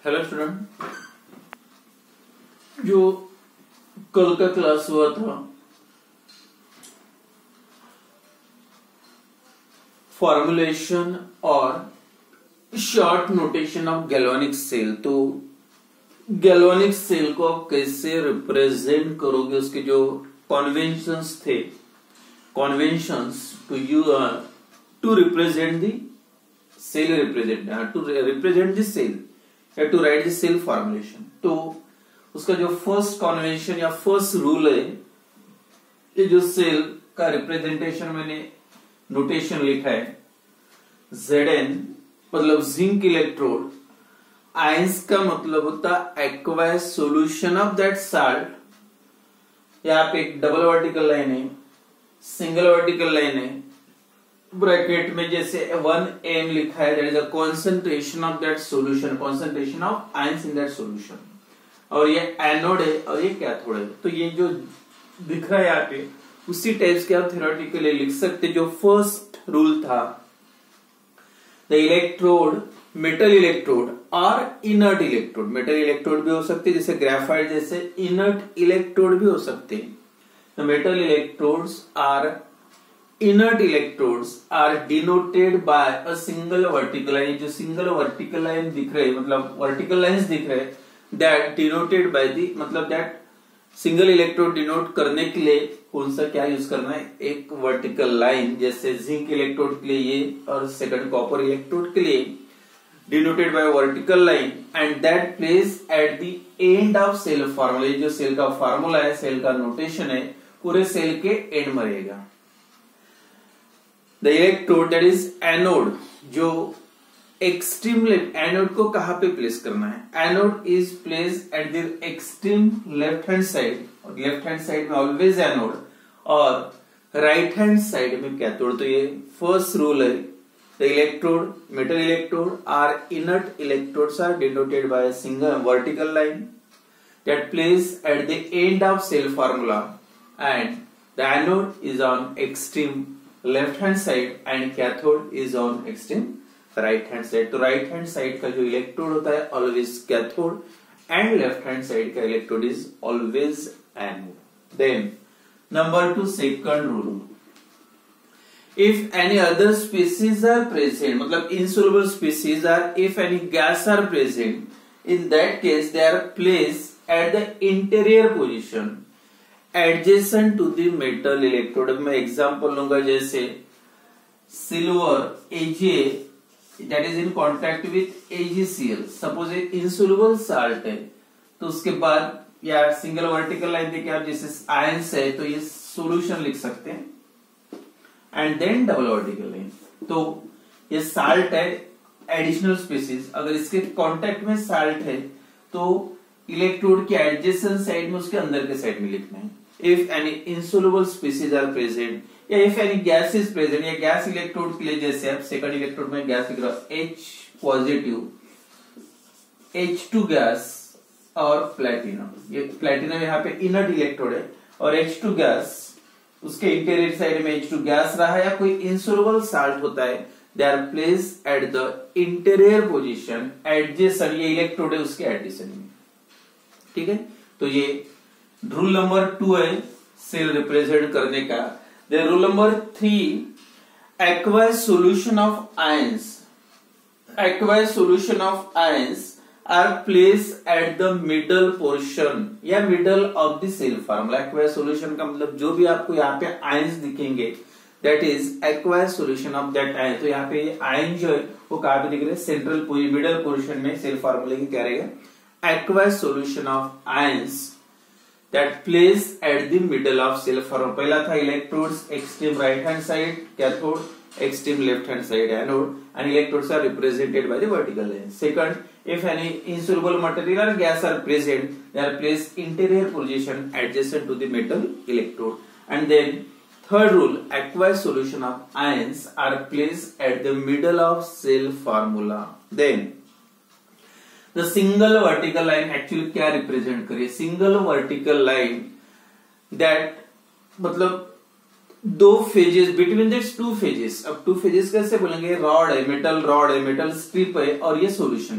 Hello student, जो कल का क्लास हुआ था फॉर्मुलेशन और short notation of galvanic cell, तो गैल्वेनिक सेल को आप कैसे रिप्रेजेंट करोगे, उसके जो कॉन्वेंशंस थे, conventions to represent the cell, to represent the cell या to write the cell formulation. तो उसका जो फर्स्ट कॉन्वेंशन या फर्स्ट रूल है, ये जो सेल का रिप्रेजेंटेशन मैंने नोटेशन लिखा है Zn मतलब जिंक इलेक्ट्रोड, आयंस का मतलब होता aqueous solution of that salt. यहाँ पे एक डबल वर्टिकल लाइन है, सिंगल वर्टिकल लाइन है, ब्रैकेट में जैसे 1m लिखा है, that is a concentration of that solution, concentration of ions in that solution. और ये एनोड है और ये कैथोड है। तो ये जो दिख रहा है यहाँ पे उसी टाइप्स के आप थ्योरेटिकली लिख सकते। जो फर्स्ट रूल था, द इलेक्ट्रोड, मेटल इलेक्ट्रोड और इनर्ट इलेक्ट्रोड, मेटल इलेक्ट्रोड भी हो सकते जैसे ग्रेफाइट जैसे, इनर्ट इलेक्ट्रोड भी हो सकते। The metal electrodes or inert electrodes are denoted by a single vertical line। जो सिंगल वर्टिकल लाइन दिख रहे, मतलब वर्टिकल लाइंस दिख रहे, that denoted by the, मतलब that सिंगल इलेक्ट्रोड डिनोट करने के लिए कौन सा क्या यूज करना है, एक वर्टिकल लाइन। जैसे जिंक इलेक्ट्रोड के लिए ये, और सेकंड कॉपर इलेक्ट्रोड के लिए denoted by vertical line, and that place at the end of cell formula. जो सेल का फॉर्मूला है, सेल का नोटेशन है, पूरे सेल के एंड में रहेगा। The electrode that is anode, जो एक्सट्रीम लेफ्ट, एनोड को कहां पे प्लेस करना है, anode is place at the extreme left hand side, और लेफ्ट हैंड साइड में ऑलवेज एनोड, और राइट हैंड साइड में कैथोड। तो ये फर्स्ट रूल है। The electrode, metal electrode or inert electrodes are denoted by a single vertical line that place at the end of cell formula, and the anode is on extreme left hand side and cathode is on extreme right hand side. तो right hand side का जो electrode होता है always cathode, and left hand side का electrode is always anode. Then number 2, second rule, if any other species are present, मतलब insoluble species are, if any gas are present, in that case they are placed at the interior position adjacent to the metal electrode. मैं example लूंगा, जैसे silver Ag that is in contact with AgCl, suppose एक insoluble salt है, तो उसके बाद या single vertical line देके आप जैसे आयंस है तो ये सॉल्यूशन लिख सकते हैं, and then double vertical line. तो ये साल्ट है, एडिशनल स्पीसीज, अगर इसके कॉन्टैक्ट में साल्ट है तो इलेक्ट्रोड के एडजेसेंट साइड में, उसके अंदर के साइड में लिखना है। If any insoluble species are present, या if any gas is present, या गैस इलेक्ट्रोड के लिए जैसे आप सेकंड इलेक्ट्रोड में गैस लिख रहा हो, H पॉजिटिव, H2 गैस और प्लेटिनम। ये प्लेटिनम यहाँ पे इनर्ट इलेक्ट्रोड है, और H2 गैस, उसके इंटीरियर साइड में H2 गैस रहा, या कोई इनसोल्युबल साल्ट होता है, they are placed at the interior position adjacent, ये इलेक्ट्रोड है उसके एडजेसेंट में। ठीक है, तो ये रूल नंबर 2 है सेल रिप्रेजेंट करने का। Then rule number 3, aqueous solution of ions, aqueous solution of ions are placed at the middle portion या middle of the cell formula. Aqueous solution का मतलब जो भी आपको यहाँ पे आयंस दिखेंगे, that is aqueous solution of that ion. तो यहाँ पे आयन जो है वो कहां पे दिख रहे हैं, सेंट्रल मिडल पोर्शन में सेल फॉर्मूला की क्या रहेगा, aqueous solution of ions that place at the middle of cell formula। पहला था electrodes extreme right hand side cathode, extreme left hand side anode, and electrodes are represented by the vertical line। Second, if any insoluble material or gas are present, they are placed interior position adjacent to the metal electrode। And then third rule, aqueous solution of ions are placed at the middle of cell formula। Then the single vertical line actually क्या represent करे, single vertical line that मतलब दो phases between this two phases. अब two phases कैसे बोलेंगे, rod है, metal strip है, और ये सॉल्यूशन है।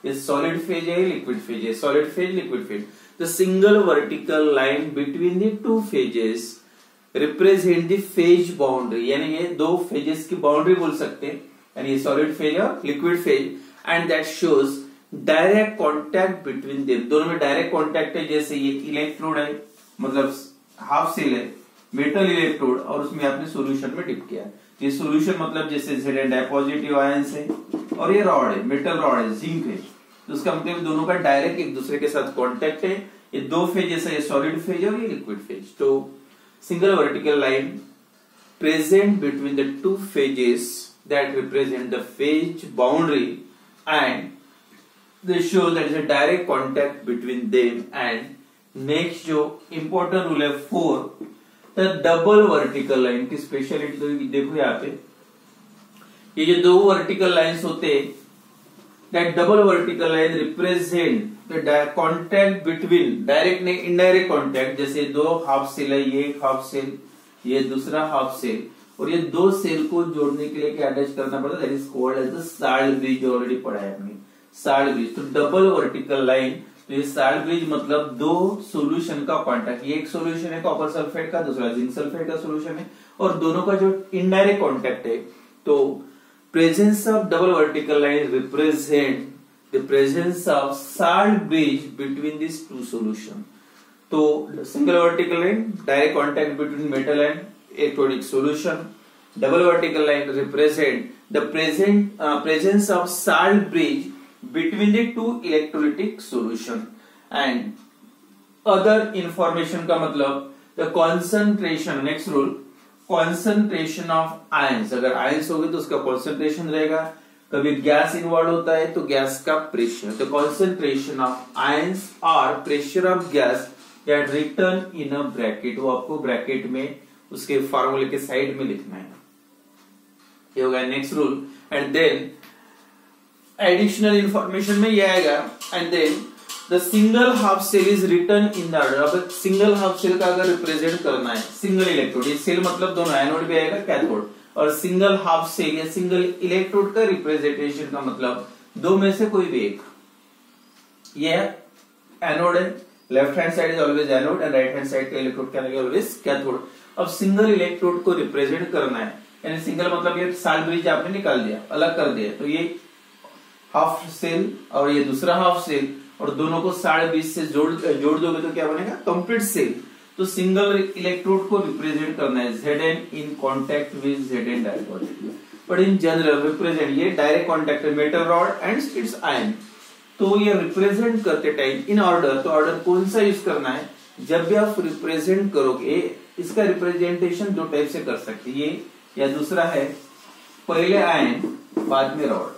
ये सॉलिड फेज है, लिक्विड फेज है, solid phase, liquid phase. The single vertical line between the two phases represent the phase boundary, यानी ये दो फेजेस की बाउंड्री बोल सकते हैं, यानी ये सॉलिड फेज और liquid phase, and that shows direct contact between them, दोनों में डायरेक्ट कॉन्टैक्ट है। जैसे ये इलेक्ट्रोड है, मतलब हाफ सेल है, मेटल इलेक्ट्रोड, और उसमें आपने सोल्यूशन में डिप किया। ये सोल्यूशन मतलब जैसे Zn पॉजिटिव आयंस है, और ये रॉड है, मेटल रॉड है, जिंक है, तो उसका मतलब दोनों का डायरेक्ट एक दूसरे के साथ कॉन्टैक्ट है। ये दो फेज जैसा, ये सॉलिड फेज और ये लिक्विड फेज। तो single vertical line present between the two phases that represent the phase boundary, and they show that is a direct contact between them। and next जो important rule है 4, the double vertical line की speciality तो देखो यहाँ पे, ये जो दो वर्टिकल लाइंस होते हैं, that double vertical line represent the contact between direct नहीं इनडायरेक्ट कॉन्टैक्ट। जैसे दो हाफ सेल है, ये एक हाफ सेल, ये दूसरा हाफ सेल, और ये दो सेल को जोड़ने के लिए क्या अटैच करना पड़ता है, that is called as the salt bridge, already पढ़ा है हमने साल्ट ब्रिज। तो डबल वर्टिकल लाइन, तो ये साल्ट ब्रिज मतलब दो सॉल्यूशन का कांटेक्ट, ये एक सॉल्यूशन है कॉपर सल्फेट का, दूसरा जिंक सल्फेट का सॉल्यूशन है, और दोनों का जो इनडायरेक्ट कांटेक्ट है। तो presence of double vertical line represent the presence of salt bridge between this two solution. तो single vertical line direct contact between metal and electronic solution, double vertical line represent the presence of salt bridge between the two electrolytic solution। and other information का मतलब the concentration, next rule, concentration of ions, अगर ions होगी तो उसका concentration रहेगा। कभी gas involve होता है तो गैस का pressure, the concentration of ions or pressure of gas that written in a bracket, वो आपको ब्रैकेट में उसके फार्मूले के साइड में लिखना है। ये होगा next rule. And then additional information में ये आएगा, and then the single half cell is written in the order. अब सिंगल हाफ सेल का अगर रिप्रेजेंट करना है, सिंगल इलेक्ट्रोड, ये सेल मतलब दोनों, एनोड भी आएगा कैथोड, और सिंगल हाफ सेल या सिंगल इलेक्ट्रोड का रिप्रेजेंटेशन का मतलब दो में से कोई भी एक। ये एनोड है, left hand side is always anode and right hand side का इलेक्ट्रोड क्या है ऑलवेज कैथोड। अब सिंगल इलेक्ट्रोड को रिप्रेजेंट करना है, यानी सिंगल मतलब ये साल्ट ब्रिज आपने निकाल दिया, अलग कर दिया, तो ये हाफ सेल और ये दूसरा हाफ सेल, और दोनों को साल्ट ब्रिज से जोड़ दोगे तो क्या बनेगा, कंप्लीट सेल। तो सिंगल इलेक्ट्रोड को रिप्रेजेंट करना है Zn in contact with Zn direct, but in general represent, ये डायरेक्ट कॉन्टेक्ट है metal rod and its ion. तो ये रिप्रेजेंट करते टाइम इन ऑर्डर, तो ऑर्डर कौन सा यूज करना है, जब भी आप रिप्रेजेंट करोगे, इसका रिप्रेजेंटेशन दो टाइप से कर सकते हैं, ये या दूसरा है पहले आयन बाद में रॉड।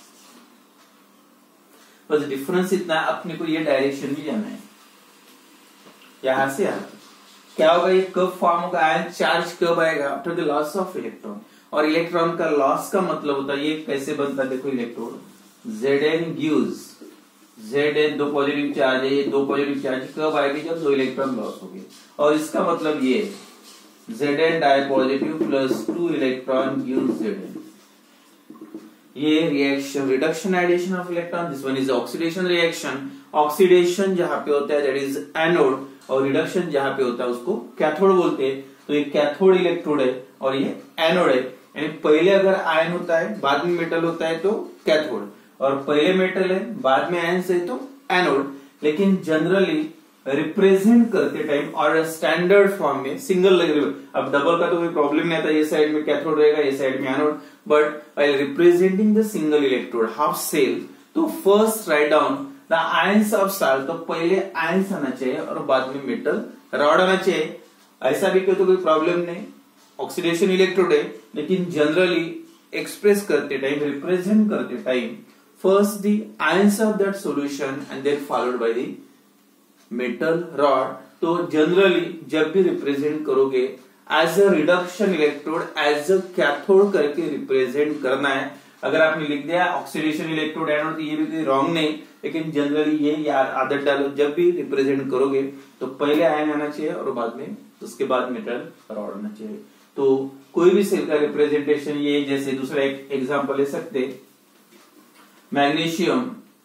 बस डिफरेंस इतना, अपने को ये डायरेक्शन में जाना है, यहां से यहां क्या होगा, ये कब फॉर्म होगा, आयन चार्ज कब आएगा, after the loss of electron. और इलेक्ट्रॉन का लॉस का मतलब होता है, ये कैसे बनता है, देखो इलेक्ट्रोड Zn gives Zn, दो पॉजिटिव चार्ज है, ये दो पॉजिटिव चार्ज कब आएगी, जब दो इलेक्ट्रॉन लॉस होगी, और इसका मतलब ये Zn dipositive plus 2 electron gives Zn। ये reaction reduction addition of electron, this one is oxidation reaction. Oxidation जहां पे होता है दैट इज एनोड, और रिडक्शन जहां पे होता है उसको कैथोड बोलते हैं। तो ये कैथोड इलेक्ट्रोड है और ये एनोड है, यानी पहले अगर आयन होता है बाद में मेटल होता है तो कैथोड, और पहले मेटल है बाद में आयन है तो एनोड। लेकिन जनरली रिप्रेजेंट करते टाइम और स्टैंडर्ड फॉर्म में सिंगल, अब डबल का तो कोई प्रॉब्लम नहीं आता, ये साइड में कैथोड रहेगा, ये साइड में anode, but while representing the single electrode half cell, तो first write down the ions of salt, तो पहले आयंस आना चाहिए और बाद में मेटल रॉड आना चाहिए। ऐसा भी तो कोई प्रॉब्लम नहीं, ऑक्सीडेशन इलेक्ट्रोड है, लेकिन जनरली एक्सप्रेस करते टाइम, रिप्रेजेंट करते time, first the ions of that solution and then followed by the metal rod. तो जनरली जब भी रिप्रेजेंट करोगे as a reduction electrode, as a cathode करके रिप्रेजेंट करना है। अगर आपने लिख दिया ऑक्सीडेशन इलेक्ट्रोड एनोड, तो ये भी कोई रॉन्ग नहीं, लेकिन जनरली ये यार आदत डालो, जब भी रिप्रेजेंट करोगे तो पहले आयन आना चाहिए और बाद में उसके बाद मेटल रॉड आना चाहिए। तो कोई भी सेल का रिप्रेजेंटेशन ये, जैसे दूसरा एक एग्जांपल ले सकते, मैग्नीशियम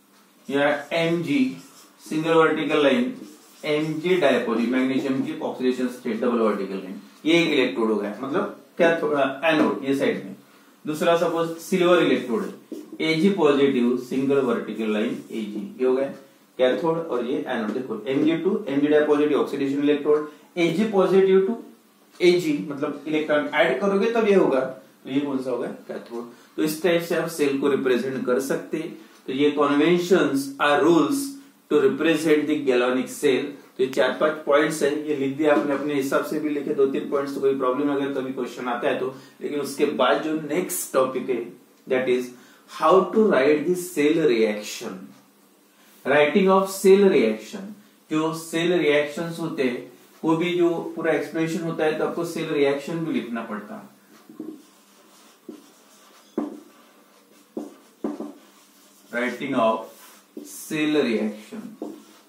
या Mg single vertical line, Mg dipositive magnesium की oxidation state double vertical line, ये एक इलेक्ट्रोड हो गया, मतलब एनोड ये साइड में। दूसरा सपोज सिल्वर इलेक्ट्रोड है, Ag positive single vertical line Ag, ये हो गया कैथोड और ये एनोड। देखो Mg2 Mg dipositive oxidation electrode, Ag positive to Ag मतलब इलेक्ट्रॉन ऐड करोगे तब ये होगा, तो ये कौन सा होगा कैथोड। तो इस टाइप से आप सेल को रिप्रेजेंट कर सकते हैं। तो ये conventions or rules to represent the galvanic cell. तो ये 4-5 पॉइंट्स है, ये लिख दिया आपने, अपने हिसाब से भी लिखे 2-3 पॉइंट्स, तो कोई प्रॉब्लम अगर कभी क्वेश्चन आता है तो। लेकिन उसके बाद जो नेक्स्ट टॉपिक है that is how to write the cell reaction, writing of cell reaction. जो सेल रिएक्शंस होते हैं वो भी जो पूरा एक्सप्रेशन होता है तो आपको सेल रिएक्शन भी लिखना पड़ता है। Writing of cell reaction.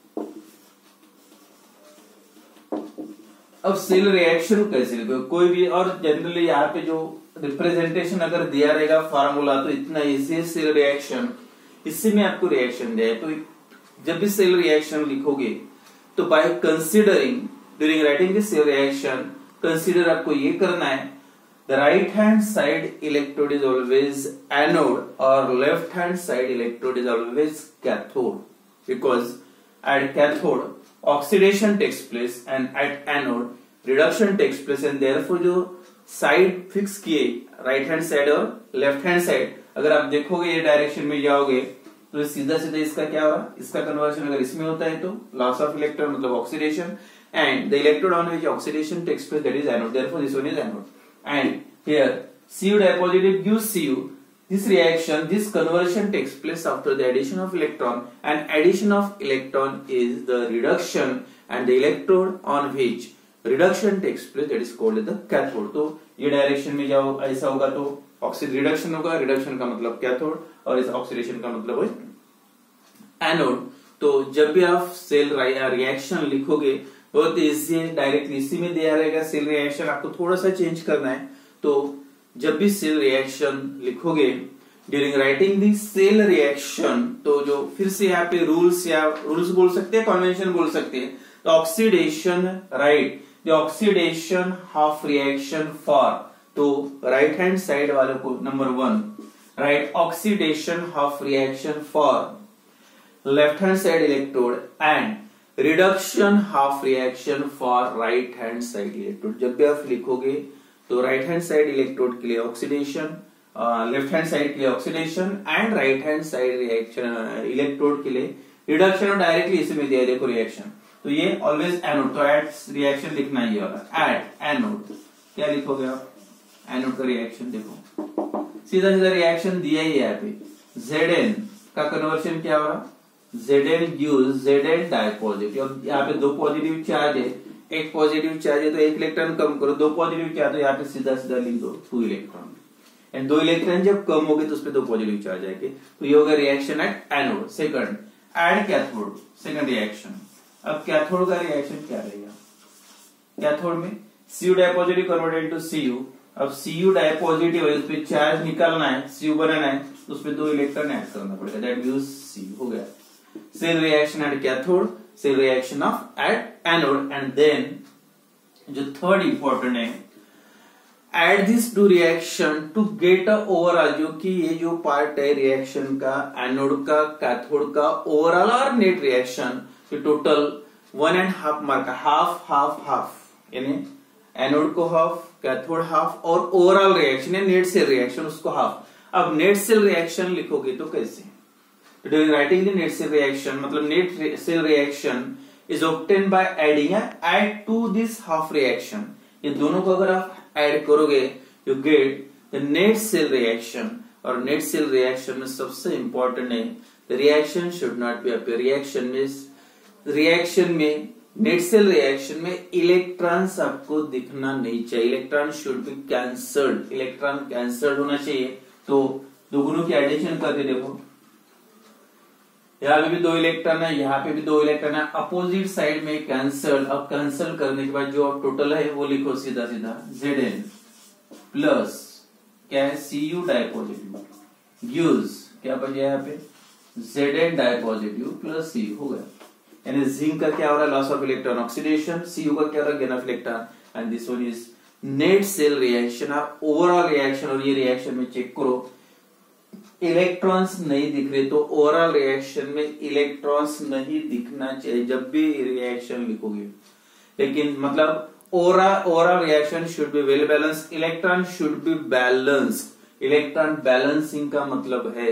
अब सेल रिएक्शन कैसे लिखो, कोई भी, और जनरली यहाँ पे जो रिप्रेजेंटेशन अगर दिया रहेगा फार्मूला तो इतना इजी सेल रिएक्शन, इससे में आपको रिएक्शन दिया है। तो जब भी सेल रिएक्शन लिखोगे तो by considering during writing the cell reaction, consider आपको ये करना है the right hand side electrode is always anode और left hand side electrode is always cathode, because at cathode oxidation takes place and at anode reduction takes place, and therefore जो side fix किए right hand side और left hand side, अगर आप देखोगे ये direction में जाओगे तो सीधा सीधा इसका क्या होगा, इसका कन्वर्शन अगर इसमें होता है तो लॉस ऑफ इलेक्ट्रॉन मतलब oxidation, and the electrode on which oxidation takes place that is anode, therefore this one is anode. And here Cu dipositive gives Cu, this reaction, this conversion takes place after the addition of electron, and addition of electron is the reduction, and the electrode on which reduction takes place that is called the cathode। तो ये direction में जाओ ऐसा होगा तो oxide reduction होगा, reduction का मतलब कैथोड और इस ऑक्सीडेशन का मतलब है एनोड। तो जब भी आप सेल रिएक्शन लिखोगे बहुत इजी है, डायरेक्टली इसी में दिया रहेगा सेल रिएक्शन, आपको थोड़ा सा चेंज करना है। तो जब भी सेल रिएक्शन लिखोगे during writing the cell reaction, तो जो फिर से यहाँ पे रूल्स या रूल्स बोल सकते हैं, कन्वेंशन बोल सकते हैं। तो oxidation write the oxidation half reaction for, तो राइट हैंड साइड वाले को number 1 write oxidation half reaction for left hand side electrode and reduction half reaction for right hand side electrode. जब भी आप लिखोगे तो राइट हैंड साइड इलेक्ट्रोड के लिए ऑक्सीडेशन, लेफ्ट हैंड साइड के लिए oxidation and right hand side reaction electrode के लिए रिडक्शन, और डायरेक्टली इसी में दिया है देखो रिएक्शन, तो ये ऑलवेज एनोड। तो एट रिएक्शन लिखना ही होगा एट एनोड, क्या लिखोगे आप एनोड का रिएक्शन, देखो सीधा सीधा रिएक्शन दिया ही है यहाँ पे। Zn का कन्वर्शन क्या हो रहा, Zn गिव्स Zn डायपॉजिटिव, अब यहाँ पे 2 पॉजिटिव चार्ज है, एक पॉजिटिव चार्ज है तो एक इलेक्ट्रॉन कम करो, 2 पॉजिटिव चार्ज तो यहाँ पे सीधा सीधा लिख दो 2 इलेक्ट्रॉन, एंड 2 इलेक्ट्रॉन जब कम हो गए तो उस पर 2 पॉजिटिव चार्ज आएंगे, तो ये होगा reaction at anode. Second at cathode, second reaction. अब कैथोड का रिएक्शन क्या रहेगा, कैथोड में Cu dipositive converted into Cu, अब Cu डायपॉजिटिव है, उस पर चार्ज निकालना है, Cu बनाना है, तो उस पर 2 इलेक्ट्रॉन ऐड करना पड़ेगा, दैट गिव्स Cu, हो गया cell reaction at cathode, cell reaction of at anode. And then जो थर्ड इंपॉर्टेंट है, add this to reaction to get a overall, जो कि ये जो पार्ट है रिएक्शन का एनोड का कैथोड का ओवरऑल और net reaction, total 1.5 mark, half half half, यानी एनोड को हाफ, कैथोड हाफ, और ओवरऑल रिएक्शन है नेट सेल रिएक्शन उसको हाफ। अब नेट सेल रिएक्शन लिखोगे तो कैसे, during writing the net cell reaction, मतलब net cell reaction is obtain by adding add to this half reaction, ये दोनों को अगर आप ऐड करोगे you get the net cell reaction. और नेट सेल रिएक्शन में सबसे इंपॉर्टेंट है the reaction should not be appear, reaction में नेट सेल रिएक्शन में इलेक्ट्रॉन्स आपको दिखना नहीं चाहिए, electron should be cancelled, electron cancelled होना चाहिए। तो दोनों की एडिशन करके देखो, यहाँ पे भी 2 इलेक्ट्रॉन है, यहाँ पे भी 2 इलेक्ट्रॉन है, अपोजिट साइड में कैंसल। अब कैंसल करने के बाद जो टोटल है वो लिखो सीधा सीधा Zn प्लस क्या है Cu डायपॉजिटिव गिव्स क्या बचा यहाँ पे Zn dipositive plus Cu हो गया। यानी जिंक का क्या हो रहा है, loss of electron oxidation, Cu का क्या हो रहा है, gain of electron, and this one is net cell reaction और ओवरऑल रिएक्शन। और ये रिएक्शन में चेक करो इलेक्ट्रॉन्स नहीं दिख रहे, तो ओवरऑल रिएक्शन में इलेक्ट्रॉन्स नहीं दिखना चाहिए जब भी रिएक्शन लिखोगे। लेकिन मतलब overall reaction should be well balanced, electron should be balanced. Electron balancing का मतलब है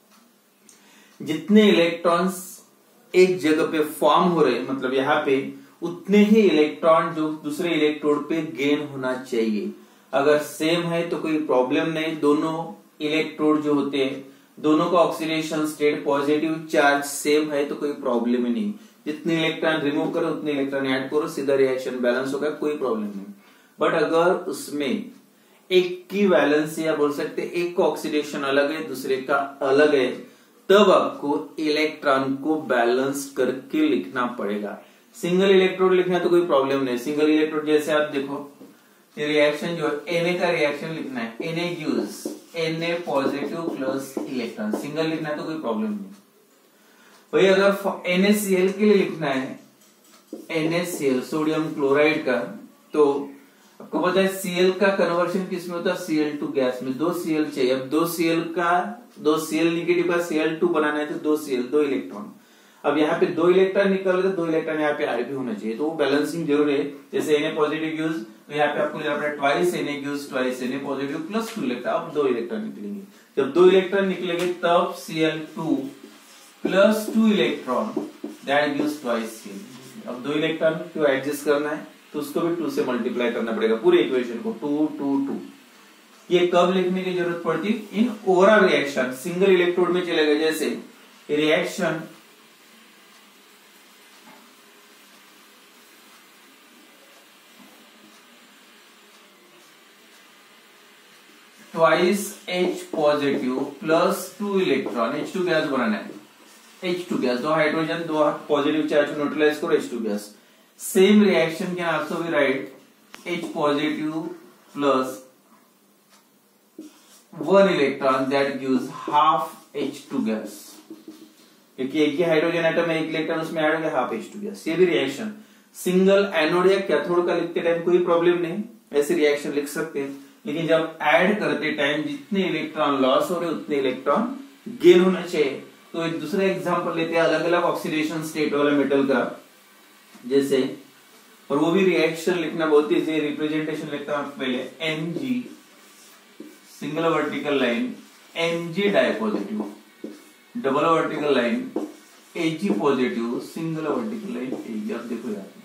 जितने इलेक्ट्रॉन्स एक जगह पे फॉर्म हो रहे, मतलब यहाँ पे उतने ही इलेक्ट्रॉन जो दूसरे इलेक्ट्रोड पे गेन होना चाहिए। अगर सेम है तो कोई प्रॉब्लम नहीं, दोनों इलेक्ट्रोड जो होते हैं दोनों का oxidation state positive charge same है तो कोई प्रॉब्लम ही नहीं। जितने इलेक्ट्रॉन रिमूव करो उतने इलेक्ट्रॉन ऐड करो, सीधा रिएक्शन बैलेंस होगा, कोई प्रॉब्लम नहीं। बट अगर उसमें एक की वैलेंस या बोल सकते एक का ऑक्सीडेशन अलग है दूसरे का अलग है, तब आपको इलेक्ट्रॉन को बैलेंस करके लिखना पड़ेगा। सिंगल इलेक्ट्रोड लिखना तो कोई प्रॉब्लम नहीं। सिंगल इलेक्ट्रोड जैसे आप देखो ये रिएक्शन जो है Na का रिएक्शन लिखना है, Na gives Na positive plus electron, single लिखना है तो कोई प्रॉब्लम नहीं। वही अगर NaCl के लिए लिखना है, NaCl सोडियम क्लोराइड का, तो आपको पता है Cl का कन्वर्शन किस में होता है, Cl2 गैस में। 2 Cl चाहिए। अब 2 Cl निगेटिव का Cl2 बनाना है तो 2 Cl 2 इलेक्ट्रॉन। अब यहाँ पे 2 इलेक्ट्रॉन निकल रहे तो 2 इलेक्ट्रॉन यहाँ पे ऐड भी होना चाहिए, तो वो बैलेंसिंग जरूरी है। जैसे Na पॉजिटिव यूज तो यहाँ पे आपको लेना पड़ेगा twice Na use twice Na positive plus 2 electron. अब 2 इलेक्ट्रॉन निकलेंगे। जब 2 इलेक्ट्रॉन निकलेंगे तब Cl2 plus 2 electron that gives twice Cl। अब 2 इलेक्ट्रॉन को एडजस्ट करना है तो उसको भी 2 से मल्टीप्लाई करना पड़ेगा पूरे इक्वेशन को, 2 2 2। ये कब लिखने की जरूरत पड़ती है, in overall reaction. Single electrode में चलेगा, जैसे reaction twice H positive plus 2 electron, H2 gas बनाना है, H2 gas, 2 hydrogen 2 positive charge neutralize करो H2 gas. Same reaction can also be write H positive plus 1 electron that gives half H2 gas, क्योंकि एक ही hydrogen atom है, एक electron उसमें add हो गया, हाफ H2 गैस। ये भी रिएक्शन सिंगल एनोड या कैथोड का लिखते टाइम कोई प्रॉब्लम नहीं, ऐसे रिएक्शन लिख सकते हैं। लेकिन जब ऐड करते टाइम जितने इलेक्ट्रॉन लॉस हो रहे उतने इलेक्ट्रॉन गेन होना चाहिए। तो एक दूसरा एग्जांपल लेते हैं अलग अलग ऑक्सीडेशन स्टेट वाला मेटल का, जैसे, और वो भी रिएक्शन लिखना बहुत इजी, रिप्रेजेंटेशन लिखता हूं पहले, Mg single vertical line Mg dipositive, double vertical line Ag positive, single vertical line Ag। अब देखो यार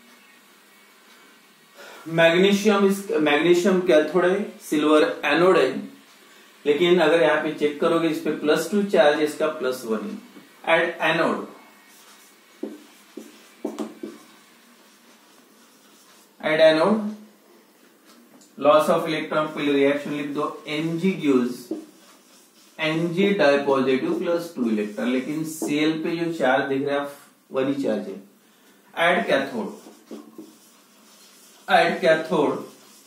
मैग्नीशियम कैथोड है, सिल्वर एनोड है, लेकिन अगर यहाँ पे चेक करोगे इस पे +2 चार्ज, इसका +1 है। Add anode, add anode, loss of electron, पहले रिएक्शन लिख दो, Mg gives Mg dipositive plus 2 electron, लेकिन Cl पे जो चार्ज दिख रहा है 1 ही चार्ज है। Add cathode, add cathode,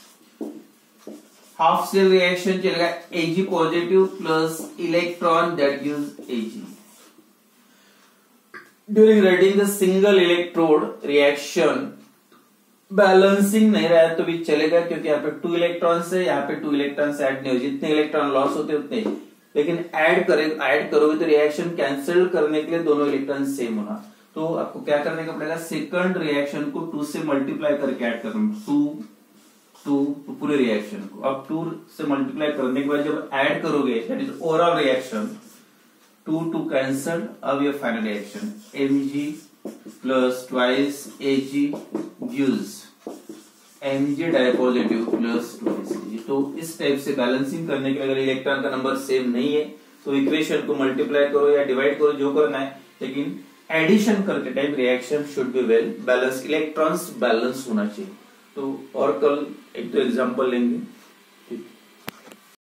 half cell reaction चलेगा Ag positive plus electron that gives Ag। During writing the single electrode reaction balancing नहीं रहा तो भी चलेगा, क्योंकि यहाँ पे 2 इलेक्ट्रॉन से यहाँ पे 2 इलेक्ट्रॉन से ऐड नहीं हो, जितने इलेक्ट्रॉन लॉस होते उतने, लेकिन ऐड करोगे तो रिएक्शन कैंसिल करने के लिए दोनों इलेक्ट्रॉन सेम होना। तो आपको क्या करने का पड़ेगा, सेकंड रिएक्शन को 2 से मल्टीप्लाई करके ऐड करना, 2 पूरे रिएक्शन को। अब 2 से मल्टीप्लाई करने के बाद जब ऐड करोगे that is overall reaction, 2 cancel. अब ये final reaction Mg plus twice Ag gives Mg dipositive plus twice Ag। तो इस टाइप से बैलेंसिंग करने के अगर इलेक्ट्रॉन का नंबर सेम नहीं है तो इक्वेशन को मल्टीप्लाई करो या डिवाइड करो, जो करना है, लेकिन एडिशन करते time reaction should be well balance, electrons balance होना चाहिए। तो और कल एक तो एग्जांपल लेंगे।